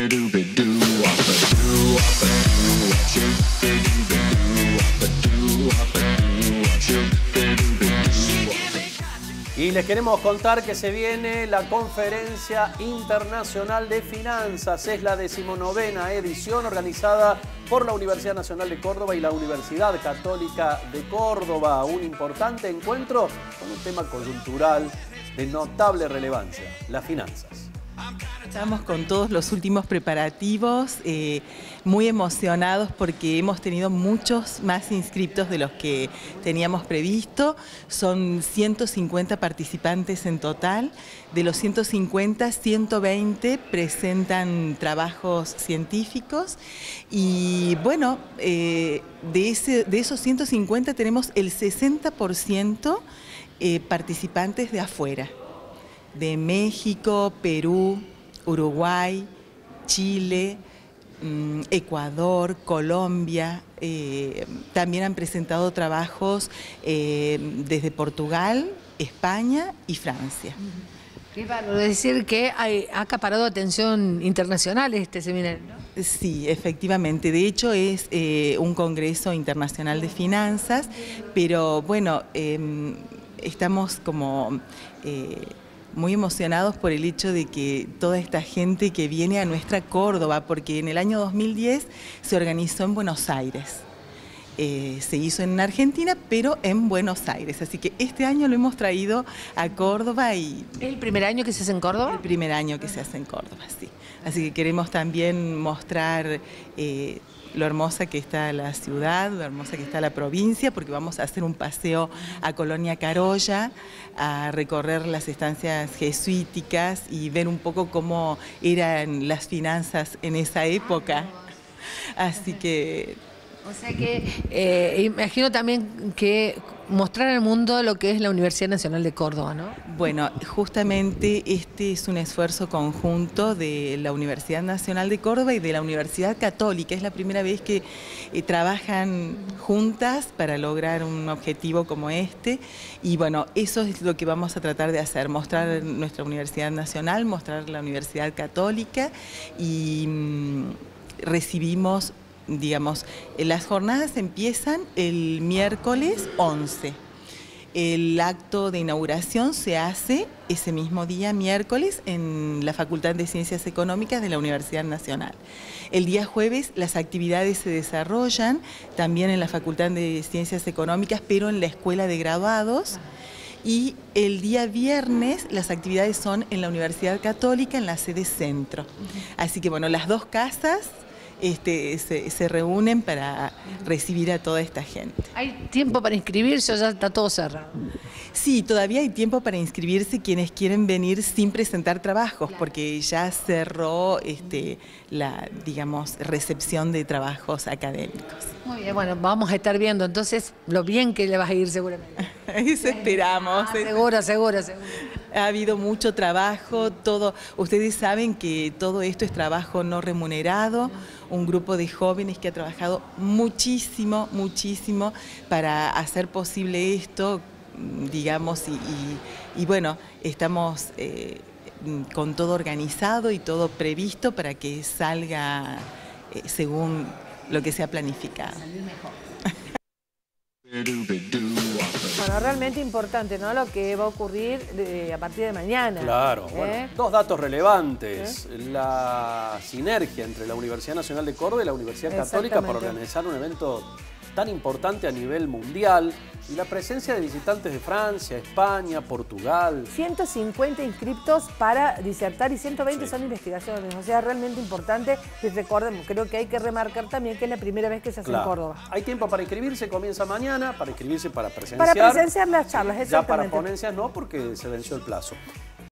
Y les queremos contar que se viene la Conferencia Internacional de Finanzas. Es la 19ª edición organizada por la Universidad Nacional de Córdoba y la Universidad Católica de Córdoba. Un importante encuentro con un tema coyuntural de notable relevancia, las finanzas. Estamos con todos los últimos preparativos, muy emocionados porque hemos tenido muchos más inscriptos de los que teníamos previsto. Son 150 participantes en total. De los 150, 120 presentan trabajos científicos y bueno, de esos 150 tenemos el 60% participantes de afuera. De México, Perú, Uruguay, Chile, Ecuador, Colombia. También han presentado trabajos desde Portugal, España y Francia. Claro, es decir que ha acaparado atención internacional este seminario, ¿no? Sí, efectivamente. De hecho es un congreso internacional de finanzas, pero bueno, estamos como muy emocionados por el hecho de que toda esta gente que viene a nuestra Córdoba, porque en el año 2010 se organizó en Buenos Aires. Se hizo en Argentina, pero en Buenos Aires. Así que este año lo hemos traído a Córdoba. Y ¿Es el primer año que se hace en Córdoba? El primer año que se hace en Córdoba, sí. Así que queremos también mostrar lo hermosa que está la ciudad, lo hermosa que está la provincia, porque vamos a hacer un paseo a Colonia Carolla, a recorrer las estancias jesuíticas y ver un poco cómo eran las finanzas en esa época. Así que... O sea que imagino también que mostrar al mundo lo que es la Universidad Nacional de Córdoba, ¿no? Bueno, justamente este es un esfuerzo conjunto de la Universidad Nacional de Córdoba y de la Universidad Católica. Es la primera vez que trabajan juntas para lograr un objetivo como este. Y bueno, eso es lo que vamos a tratar de hacer, mostrar nuestra Universidad Nacional, mostrar la Universidad Católica y recibimos... Digamos, las jornadas empiezan el miércoles 11. El acto de inauguración se hace ese mismo día, miércoles, en la Facultad de Ciencias Económicas de la Universidad Nacional. El día jueves las actividades se desarrollan también en la Facultad de Ciencias Económicas, pero en la Escuela de Graduados. Y el día viernes las actividades son en la Universidad Católica, en la sede Centro. Así que bueno, las dos casas se reúnen para recibir a toda esta gente. ¿Hay tiempo para inscribirse o ya está todo cerrado? Sí, todavía hay tiempo para inscribirse quienes quieren venir sin presentar trabajos, porque ya cerró la, digamos, recepción de trabajos académicos. Muy bien, bueno, vamos a estar viendo entonces lo bien que le vas a ir seguramente. Eso esperamos. Seguro. Ha habido mucho trabajo, ustedes saben que todo esto es trabajo no remunerado, un grupo de jóvenes que ha trabajado muchísimo para hacer posible esto, digamos, y bueno, estamos con todo organizado y todo previsto para que salga según lo que se ha planificado. Salir mejor. Bueno, realmente importante, ¿no? Lo que va a ocurrir a partir de mañana. Claro, bueno, dos datos relevantes. La sinergia entre la Universidad Nacional de Córdoba y la Universidad Católica para organizar un evento tan importante a nivel mundial y la presencia de visitantes de Francia, España, Portugal. 150 inscriptos para disertar y 120 son investigaciones, o sea, realmente importante. Y recordemos, creo que hay que remarcar también que es la primera vez que se hace en Córdoba. Hay tiempo para inscribirse, comienza mañana, para inscribirse para presenciar. Para presenciar las charlas, exactamente. Ya para ponencias no, porque se venció el plazo.